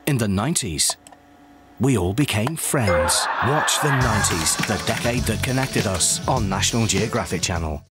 In the 90s, we all became friends. Watch the 90s, the decade that connected us, on National Geographic Channel.